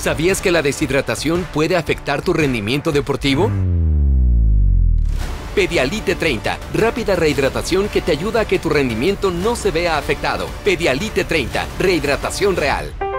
¿Sabías que la deshidratación puede afectar tu rendimiento deportivo? Pedialite 30, rápida rehidratación que te ayuda a que tu rendimiento no se vea afectado. Pedialite 30, rehidratación real.